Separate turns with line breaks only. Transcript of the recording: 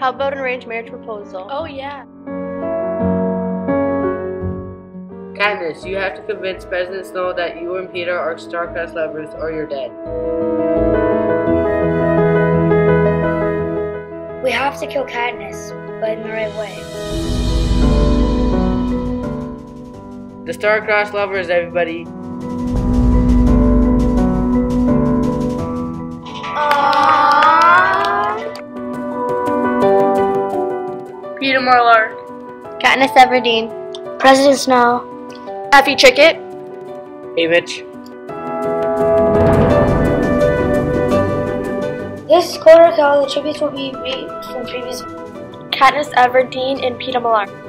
How about an arranged marriage proposal?
Oh yeah.
Katniss, you have to convince President Snow that you and Peter are star-crossed lovers or you're dead.
We have to kill Katniss, but in the right way.
The star-crossed lovers, everybody.
Peter Marlark.
Katniss Everdeen.
President Snow.
Effie Trickett.
Hey, Mitch.
This quarter, all the tributes will be read from previous.
Katniss Everdeen and Peter Marlark.